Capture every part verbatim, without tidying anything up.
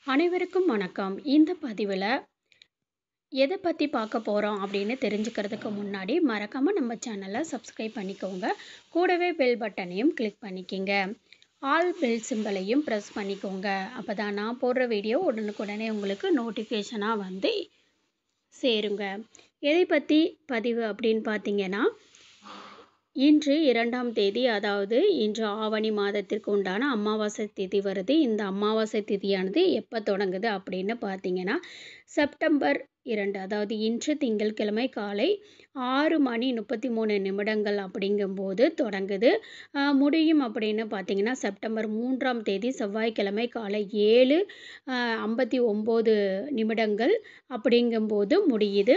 அனைவருக்கும் வணக்கம். இந்த பதிவில் எதை பற்றி பார்க்க போகிறோம் அப்படின்னு தெரிஞ்சுக்கிறதுக்கு முன்னாடி மறக்காமல் நம்ம சேனலை சப்ஸ்கிரைப் பண்ணிக்கோங்க. கூடவே பெல் பட்டனையும் கிளிக் பண்ணிக்கிங்க. ஆல் பெல் சிம்பலையும் ப்ரெஸ் பண்ணிக்கோங்க. அப்போ தான் நான் போடுற வீடியோ உடனுக்குடனே உங்களுக்கு நோட்டிஃபிகேஷனாக வந்து சேருங்க. எதை பற்றி பதிவு அப்படின்னு பார்த்தீங்கன்னா, இன்று இரண்டாம் தேதி, அதாவது இன்று ஆவணி மாதத்திற்கு உண்டான அமாவாசை திதி வருது. இந்த அமாவாசை திதியானது எப்போ தொடங்குது அப்படின்னு பார்த்தீங்கன்னா, செப்டம்பர் இரண்டு, அதாவது இன்று திங்கட்கிழமை காலை ஆறு மணி முப்பத்தி மூணு நிமிடங்கள் அப்படிங்கும்போது தொடங்குது. முடியும் அப்படின்னு பார்த்தீங்கன்னா, செப்டம்பர் மூன்றாம் தேதி செவ்வாய்க்கிழமை காலை ஏழு ஐம்பத்தி ஒம்பது நிமிடங்கள் அப்படிங்கும்போது முடியுது.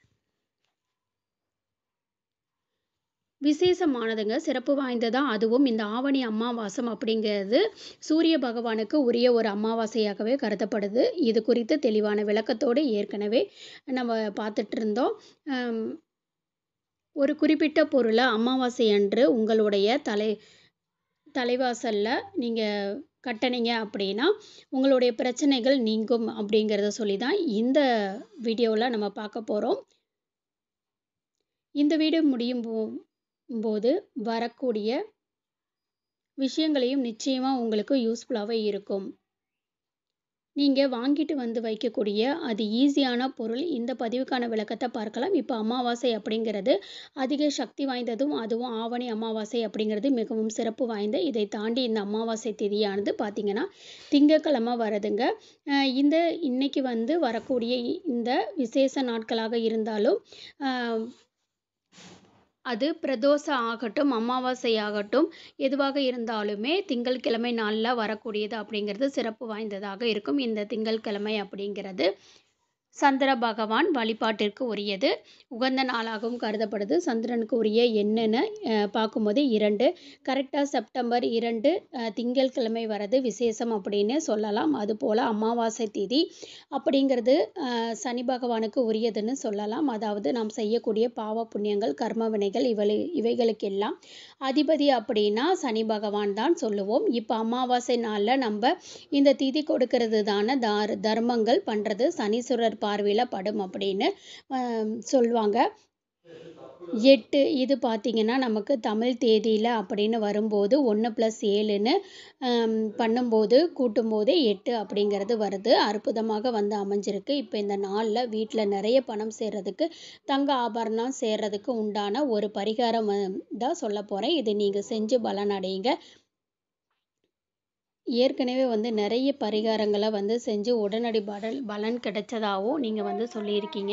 விசேஷமானதுங்க, சிறப்பு வாய்ந்ததான். அதுவும் இந்த ஆவணி அமாவாசை அப்படிங்கிறது சூரிய பகவானுக்கு உரிய ஒரு அமாவாசையாகவே கருதப்படுது. இது குறித்து தெளிவான விளக்கத்தோடு ஏற்கனவே நம்ம பார்த்துட்டு இருந்தோம். ஒரு குறிப்பிட்ட பொருளை அமாவாசை அன்று உங்களுடைய தலை தலைவாசலில் நீங்கள் கட்டினீங்க அப்படின்னா உங்களுடைய பிரச்சனைகள் நீங்கும் அப்படிங்கிறத சொல்லி தான் இந்த வீடியோவில் நம்ம பார்க்க போகிறோம். இந்த வீடியோ முடியும் போ போது வரக்கூடிய விஷயங்களையும் நிச்சயமாக உங்களுக்கு யூஸ்ஃபுல்லாகவே இருக்கும். நீங்கள் வாங்கிட்டு வந்து வைக்கக்கூடிய அது ஈஸியான பொருள். இந்த பதிவுக்கான விளக்கத்தை பார்க்கலாம். இப்போ அமாவாசை அப்படிங்கிறது அதிக சக்தி வாய்ந்ததும், அதுவும் ஆவணி அமாவாசை அப்படிங்கிறது மிகவும் சிறப்பு வாய்ந்த. இதை தாண்டி இந்த அமாவாசை திதியானது பார்த்திங்கன்னா திங்கட்கிழமை வருதுங்க. இந்த இன்னைக்கு வந்து வரக்கூடிய இந்த விசேஷ நாட்களாக இருந்தாலும் அது பிரதோஷ ஆகட்டும், அமாவாசை ஆகட்டும், எதுவாக இருந்தாலுமே திங்கட்கிழமை நாளில் வரக்கூடியது அப்படிங்கிறது சிறப்பு வாய்ந்ததாக இருக்கும். இந்த திங்கட்கிழமை அப்படிங்கிறது சந்திர பகவான் வழிபாட்டிற்கு உரியது, உகந்த நாளாகவும் கருதப்படுது. சந்திரனுக்கு உரிய என்னென்னு பார்க்கும்போது இரண்டு, கரெக்டாக செப்டம்பர் இரண்டு திங்கட்கிழமை வரது விசேஷம் அப்படின்னு சொல்லலாம். அதுபோல் அமாவாசை திதி அப்படிங்கிறது சனி பகவானுக்கு உரியதுன்னு சொல்லலாம். அதாவது நாம் செய்யக்கூடிய பாவ புண்ணியங்கள், கர்ம வினைகள் இவளை இவைகளுக்கெல்லாம் அதிபதி அப்படின்னா சனி பகவான் தான் சொல்லுவோம். இப்போ அமாவாசை நாளில் நம்ம இந்த திதி கொடுக்கறது தானே தார் தர்மங்கள் பண்ணுறது சனீஸ்வரர் பார்வையில் படும் அப்படின்னு சொல்லுவாங்க. எட்டு இது பார்த்திங்கன்னா நமக்கு தமிழ் தேதியில் அப்படின்னு வரும்போது ஒன்று ப்ளஸ் ஏழுன்னு பண்ணும்போது கூட்டும்போது எட்டு அப்படிங்கிறது வருது. அற்புதமாக வந்து அமைஞ்சிருக்கு. இப்போ இந்த நாளில் வீட்டில் நிறைய பணம் சேர்றதுக்கு, தங்க ஆபரணம் சேர்றதுக்கு உண்டான ஒரு பரிகாரம் தான் சொல்ல போகிறேன். இது நீங்கள் செஞ்சு பலனடையுங்க. ஏற்கனவே வந்து நிறைய பரிகாரங்களை வந்து செஞ்சு உடனடி பலன் பலன் கிடைச்சதாகவும் நீங்கள் வந்து சொல்லியிருக்கீங்க.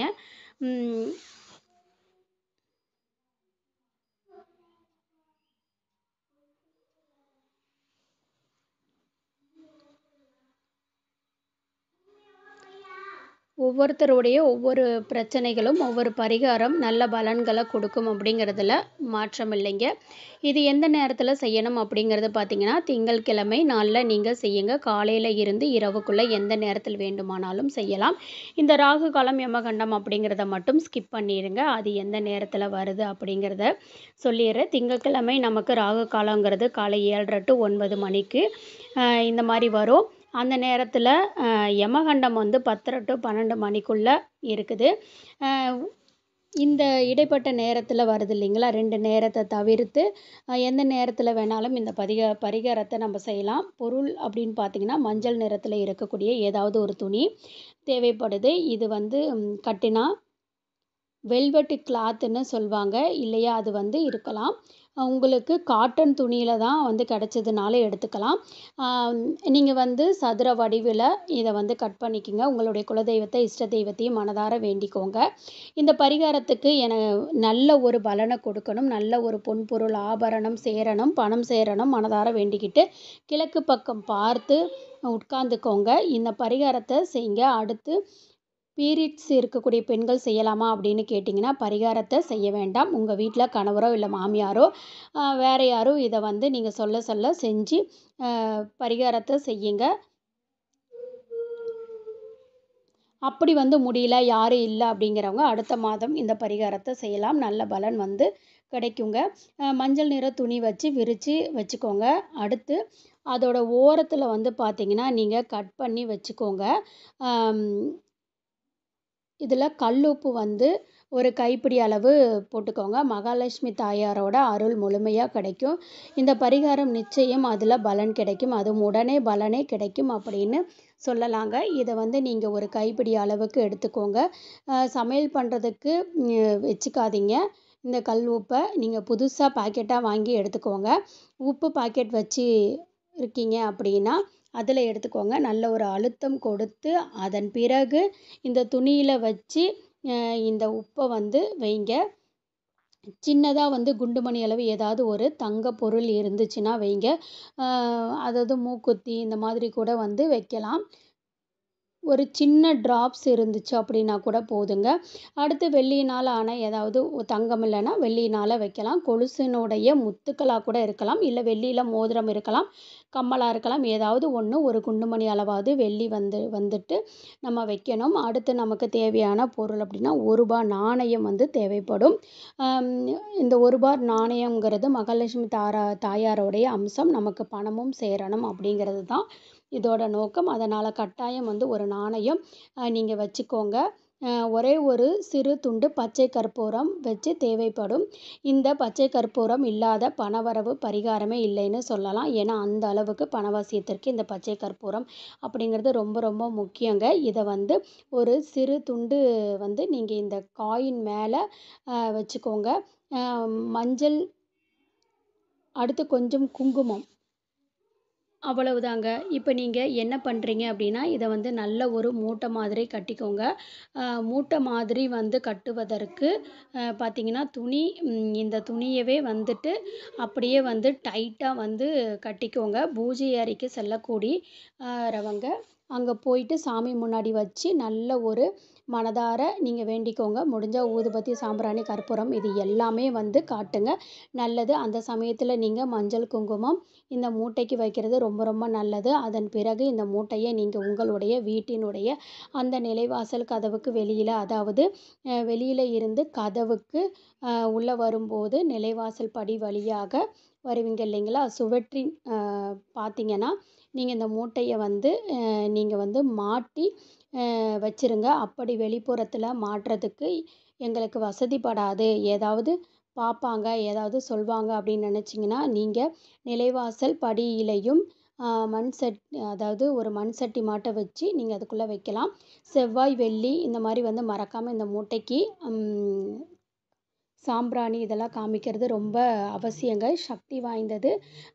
ஒவ்வொருத்தருடைய ஒவ்வொரு பிரச்சனைகளும் ஒவ்வொரு பரிகாரம் நல்ல பலன்களை கொடுக்கும் அப்படிங்கிறதுல மாற்றம் இல்லைங்க. இது எந்த நேரத்தில் செய்யணும் அப்படிங்கிறது பார்த்தீங்கன்னா, திங்கட்கிழமை நாளில் நீங்கள் செய்யுங்க. காலையில் இருந்து இரவுக்குள்ளே எந்த நேரத்தில் வேண்டுமானாலும் செய்யலாம். இந்த ராகு காலம், யமகண்டம் அப்படிங்கிறத மட்டும் ஸ்கிப் பண்ணிடுங்க. அது எந்த நேரத்தில் வருது அப்படிங்கிறத சொல்லிடுறேன். திங்கட்கிழமை நமக்கு ராகு காலங்கிறது காலை ஏழரை டு ஒன்பது மணிக்கு இந்த மாதிரி வரும். அந்த நேரத்தில் யமகண்டம் வந்து பத்தரை டு பன்னெண்டு மணிக்குள்ளே இருக்குது. இந்த இடைப்பட்ட நேரத்தில் வருது இல்லைங்களா, ரெண்டு நேரத்தை தவிர்த்து எந்த நேரத்தில் வேணாலும் இந்த பதிக பரிகாரத்தை நம்ம செய்யலாம். பொருள் அப்படின்னு பார்த்திங்கன்னா மஞ்சள் நிறத்தில் இருக்கக்கூடிய ஏதாவது ஒரு துணி தேவைப்படுது. இது வந்து கட்டினா வெல்வெட் கிளாத்துன்னு சொல்லுவாங்க இல்லையா, அது வந்து இருக்கலாம். உங்களுக்கு காட்டன் துணியில் தான் வந்து கிடச்சதுனால எடுத்துக்கலாம். நீங்கள் வந்து சதுர வடிவில் இதை வந்து கட் பண்ணிக்கோங்க. உங்களுடைய குலதெய்வத்தை, இஷ்ட தெய்வத்தையும் மனதார வேண்டிக்கோங்க. இந்த பரிகாரத்துக்கு என நல்ல ஒரு பலனை கொடுக்கணும், நல்ல ஒரு பொன்பொருள் ஆபரணம் சேரணும், பணம் சேரணும், மனதார வேண்டிக்கிட்டு கிழக்கு பக்கம் பார்த்து உட்கார்ந்துக்கோங்க. இந்த பரிகாரத்தை செய்யுங்க. அடுத்து பீரியட்ஸ் இருக்கக்கூடிய பெண்கள் செய்யலாமா அப்படின்னு கேட்டிங்கன்னா பரிகாரத்தை செய்ய வேண்டாம். உங்கள் வீட்டில் கணவரோ இல்லை மாமியாரோ வேறு யாரோ இதை வந்து நீங்கள் சொல்ல சொல்ல செஞ்சு பரிகாரத்தை செய்யுங்க. அப்படி வந்து முடியல, யாரும் இல்லை அப்படிங்கிறவங்க அடுத்த மாதம் இந்த பரிகாரத்தை செய்யலாம். நல்ல பலன் வந்து கிடைக்குங்க. மஞ்சள் நிற துணி வச்சு விரித்து வச்சுக்கோங்க. அடுத்து அதோட ஓரத்தில் வந்து பார்த்தீங்கன்னா நீங்கள் கட் பண்ணி வச்சுக்கோங்க. இதில் கல்லுப்பு வந்து ஒரு கைப்பிடி அளவு போட்டுக்கோங்க. மகாலட்சுமி தாயாரோட அருள் முழுமையாக கிடைக்கும். இந்த பரிகாரம் நிச்சயம் அதில் பலன் கிடைக்கும். அதுவும் உடனே பலனே கிடைக்கும் அப்படின்னு சொல்லலாங்க. இதை வந்து நீங்கள் ஒரு கைப்பிடி அளவுக்கு எடுத்துக்கோங்க. சமையல் பண்ணுறதுக்கு வச்சுக்காதீங்க. இந்த கல் உப்பை நீங்கள் புதுசாக பாக்கெட்டாக வாங்கி எடுத்துக்கோங்க. உப்பு பாக்கெட் வச்சு இருக்கீங்க அப்படின்னா அதில் எடுத்துக்கோங்க. நல்ல ஒரு அழுத்தம் கொடுத்து அதன் பிறகு இந்த துணியில் வச்சு இந்த உப்பை வந்து வைங்க. சின்னதாக வந்து குண்டுமணி அளவு ஏதாவது ஒரு தங்க பொருள் இருந்துச்சுன்னா வைங்க. அதாவது மூக்குத்தி இந்த மாதிரி கூட வந்து வைக்கலாம். ஒரு சின்ன ட்ராப்ஸ் இருந்துச்சு அப்படின்னா கூட போதுங்க. அடுத்து வெள்ளியினால் ஆன ஏதாவது தங்கம் இல்லைன்னா வெள்ளியினால் வைக்கலாம். கொலுசினுடைய முத்துக்களாக கூட இருக்கலாம். இல்லை வெள்ளியில் மோதிரம் இருக்கலாம், கம்மலாக இருக்கலாம். ஏதாவது ஒன்று ஒரு குண்டுமணி அளவாவது வெள்ளி வந்து வந்துட்டு நம்ம வைக்கணும். அடுத்து நமக்கு தேவையான பொருள் அப்படின்னா ஒரு ரூபா நாணயம் வந்து தேவைப்படும். இந்த ஒரு ரூபா நாணயங்கிறது மகாலட்சுமி தாரா தாயாரோடைய அம்சம். நமக்கு பணமும் சேரணும் அப்படிங்கிறது தான் இதோட நோக்கம். அதனால் கட்டாயம் வந்து ஒரு நாணயம் நீங்கள் வச்சுக்கோங்க. ஒரே ஒரு சிறு துண்டு பச்சை கற்பூரம் வச்சு தேவைப்படும். இந்த பச்சை கற்பூரம் இல்லாத பணவரவு பரிகாரமே இல்லைன்னு சொல்லலாம். ஏன்னா அந்த அளவுக்கு பணவசியத்திற்கு இந்த பச்சை கற்பூரம் அப்படிங்கிறது ரொம்ப ரொம்ப முக்கியங்க. இதை வந்து ஒரு சிறு துண்டு வந்து நீங்கள் இந்த காயின் மேலே வச்சுக்கோங்க. மஞ்சள், அடுத்து கொஞ்சம் குங்குமம், அவ்வளவுதாங்க. இப்போ நீங்கள் என்ன பண்ணுறீங்க அப்படின்னா இதை வந்து நல்ல ஒரு மூட்டை மாதிரி கட்டிக்கோங்க. மூட்டை மாதிரி வந்து கட்டுவதற்கு பார்த்திங்கன்னா துணி இந்த துணியவே வந்துட்டு அப்படியே வந்து டைட்டாக வந்து கட்டிக்கோங்க. பூஜை அறைக்கு செல்லக்கூடியவங்க அங்கே போயிட்டு சாமி முன்னாடி வச்சு நல்ல ஒரு மனதார நீங்கள் வேண்டிக்கோங்க. முடிஞ்சால் ஊதுபத்தி, சாம்பிராணி, கற்பூரம் இது எல்லாமே வந்து காட்டுங்க. நல்லது. அந்த சமயத்தில் நீங்கள் மஞ்சள், குங்குமம் இந்த மூட்டைக்கு வைக்கிறது ரொம்ப ரொம்ப நல்லது. அதன் பிறகு இந்த மூட்டையை நீங்கள் உங்களுடைய வீட்டினுடைய அந்த நிலைவாசல் கதவுக்கு வெளியில், அதாவது வெளியில் இருந்து கதவுக்கு உள்ளே வரும்போது நிலைவாசல் படி வழியாக வருவீங்க இல்லைங்களா, சுவற்றி பார்த்தீங்கன்னா நீங்கள் இந்த மூட்டையை வந்து நீங்கள் வந்து மாட்டி வச்சுருங்க. அப்படி வெளிப்புறத்தில் மாட்டுறதுக்கு எங்களுக்கு வசதிப்படாது, ஏதாவது பார்ப்பாங்க, ஏதாவது சொல்வாங்க அப்படின்னு நினச்சிங்கன்னா நீங்கள் நிலைவாசல் படியிலையும் மண் சட் அதாவது ஒரு மண் சட்டி மாட்டை வச்சு நீங்கள் அதுக்குள்ளே வைக்கலாம். செவ்வாய், வெள்ளி இந்த மாதிரி வந்து மறக்காமல் இந்த மூட்டைக்கு சாம்பிராணி இதெல்லாம் காமிக்கிறது ரொம்ப அவசியங்க. சக்தி வாய்ந்தது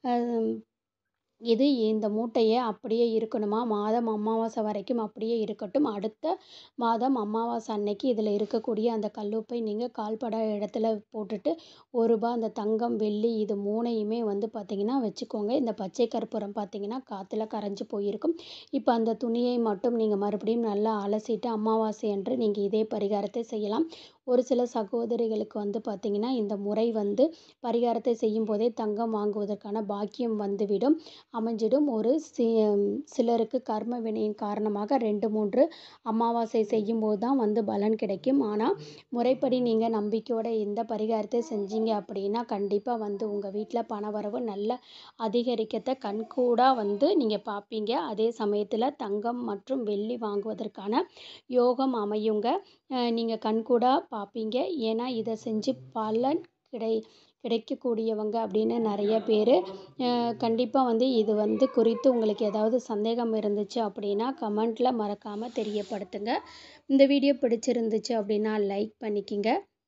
இது. இந்த மூட்டையை அப்படியே இருக்கணுமா, மாதம் அமாவாசை வரைக்கும் அப்படியே இருக்கட்டும். அடுத்த மாதம் அமாவாசை அன்னைக்கு இதில் இருக்கக்கூடிய அந்த கல்லுப்பை நீங்கள் கால்பட இடத்துல போட்டுட்டு ஒரு ரூபா அந்த தங்கம், வெள்ளி இது மூணையுமே வந்து பார்த்திங்கன்னா வச்சுக்கோங்க. இந்த பச்சை கற்பூரம் பார்த்திங்கன்னா காற்றுல கரைஞ்சி போயிருக்கும். இப்போ அந்த துணியை மட்டும் நீங்கள் மறுபடியும் நல்லா அலசிட்டு அமாவாசை அன்று நீங்கள் இதே பரிகாரத்தை செய்யலாம். ஒரு சில சகோதரிகளுக்கு வந்து பார்த்திங்கன்னா இந்த முறை வந்து பரிகாரத்தை செய்யும் போதே தங்கம் வாங்குவதற்கான பாக்கியம் வந்துவிடும், அமைஞ்சிடும். ஒரு சி சிலருக்கு கர்ம வினையின் காரணமாக ரெண்டு மூன்று அமாவாசை செய்யும்போது தான் வந்து பலன் கிடைக்கும். ஆனால் முறைப்படி நீங்கள் நம்பிக்கையோட இந்த பரிகாரத்தை செஞ்சீங்க அப்படின்னா கண்டிப்பாக வந்து உங்கள் வீட்டில் பணவரவு நல்ல அதிகரிக்கத்தை கண்கூடாக வந்து நீங்கள் பார்ப்பீங்க. அதே சமயத்தில் தங்கம் மற்றும் வெள்ளி வாங்குவதற்கான யோகம் அமையுங்க. நீங்கள் கண்கூடாக பார்ப்பீங்க. ஏன்னா இதை செஞ்சு பலன் கிடை கிடைக்கக்கூடியவங்க அப்படின்னு நிறைய பேர். கண்டிப்பாக வந்து இது வந்து குறித்து உங்களுக்கு ஏதாவது சந்தேகம் இருந்துச்சு அப்படின்னா கமெண்ட்டில் மறக்காமல் தெரியப்படுத்துங்க. இந்த வீடியோ பிடிச்சிருந்துச்சு அப்படின்னா லைக் பண்ணிக்கிங்க.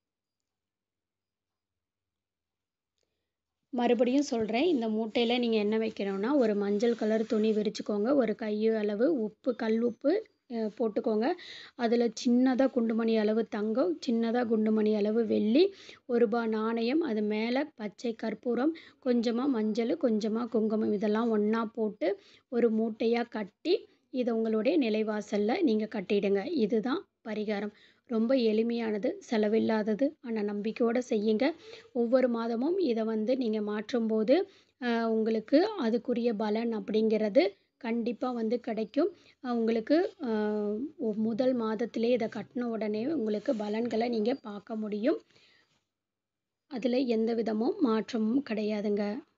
மறுபடியும் சொல்கிறேன், இந்த மூட்டையில் நீங்கள் என்ன வைக்கணும்னா ஒரு மஞ்சள் கலர் துணி விரிச்சுக்கோங்க. ஒரு கை அளவு உப்பு, கல் உப்பு போட்டுக்கோங்க. அதில் சின்னதாக குண்டுமணி அளவு தங்கம், சின்னதாக குண்டுமணி அளவு வெள்ளி, ஒரு ரூபா நாணயம், அது மேலே பச்சை கற்பூரம், கொஞ்சமாக மஞ்சள், கொஞ்சமாக குங்குமம் இதெல்லாம் ஒன்றா போட்டு ஒரு மூட்டையாக கட்டி இதை உங்களுடைய நிலைவாசலில் நீங்கள் கட்டிடுங்க. இதுதான் பரிகாரம். ரொம்ப எளிமையானது, செலவில்லாதது, ஆனால் நம்பிக்கையோடு செய்யுங்க. ஒவ்வொரு மாதமும் இதை வந்து நீங்கள் மாற்றும்போது உங்களுக்கு அதுக்குரிய பலன் அப்படிங்கிறது கண்டிப்பாக வந்து கிடைக்கும். உங்களுக்கு முதல் மாதத்திலே இதை கட்டின உடனே உங்களுக்கு பலன்களை நீங்கள் பார்க்க முடியும். அதில் எந்த விதமும் மாற்றமும் கிடையாதுங்க.